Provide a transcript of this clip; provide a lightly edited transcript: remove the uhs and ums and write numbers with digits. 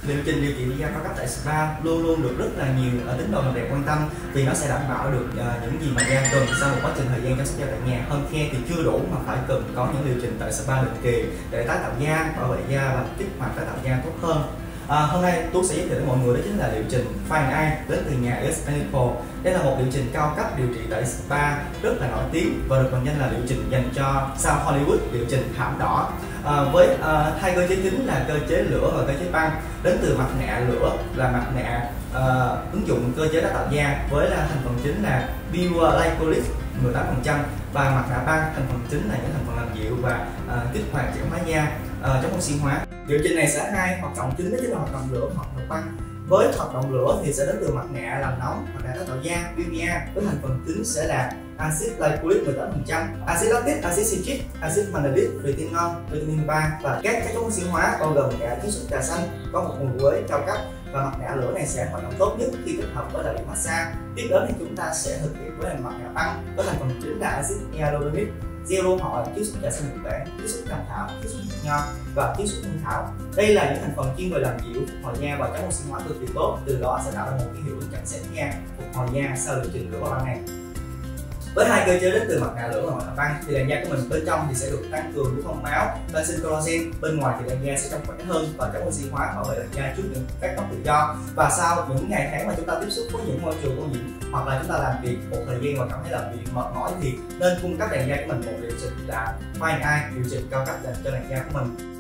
Liệu trình điều trị da cao cấp tại spa luôn luôn được rất là nhiều tín đồ làm đẹp quan tâm, vì nó sẽ đảm bảo được những gì mà da cần sau một quá trình thời gian chăm sóc da tại nhà. Hơn khe thì chưa đủ mà phải cần có những liệu trình tại spa định kỳ để tái tạo da, bảo vệ da và kích hoạt tái tạo da tốt hơn. Hôm nay Tú sẽ giới thiệu với mọi người đó chính là liệu trình Fine Eye đến từ nhà S Medical. Đây là một liệu trình cao cấp điều trị tại spa rất là nổi tiếng và được mệnh danh là liệu trình dành cho sao Hollywood, liệu trình thảm đỏ. Với hai cơ chế chính là cơ chế lửa và cơ chế băng. Đến từ mặt nạ lửa là mặt nạ ứng dụng cơ chế tái tạo da với thành phần chính là pure glycolic 18% và mặt nạ băng thành phần chính là những thành phần làm dịu và kích hoạt giãn hóa da, chống oxy hóa. Liệu trình này sẽ hai hoạt động chính, đó chính là hoạt động lửa và hoạt động băng. Với hoạt động lửa thì sẽ đến từ mặt nạ làm nóng, mặt nạ tái tạo da PVA với thành phần chính sẽ là axit glycolic 18%, axit lactic, axit citric, axit manelic, retinol, vitamin 3 và các chất chống oxy hóa bao gồm cả chiết xuất trà xanh có một mùi quế cao cấp. Và mặt nạ lửa này sẽ hoạt động tốt nhất khi kết hợp với lại điện massage. Tiếp đến thì chúng ta sẽ thực hiện với mặt nạ băng với thành phần chính là axit hyaluronic, gel lô hội, chiết xuất trà xanh Nhật Bản, chiết xuất cam thảo, chiết xuất hạt nho và chiết xuất hương thảo. Đây là những thành phần chuyên về làm dịu, phục hồi da và chống oxy hóa cực kỳ tốt, từ đó sẽ tạo ra một cái hiệu ứng chặn xẹp da, phục hồi da sau liệu trình lửa và băng này. Với hai cơ chế đến từ mặt nạ lửa và mặt nạ băng thì làn da của mình bên trong thì sẽ được tăng cường lưu thông máu, tăng sinh collagen, bên ngoài thì làn da sẽ trong khỏe hơn và chống oxy hóa, bảo vệ làn da trước những phát tóc tự do. Và sau những ngày tháng mà chúng ta tiếp xúc với những môi trường ô nhiễm hoặc là chúng ta làm việc một thời gian mà cảm thấy là bị mệt mỏi thì nên cung cấp làn da của mình một liệu trình là Fine Eye, liệu trình cao cấp dành cho làn da của mình.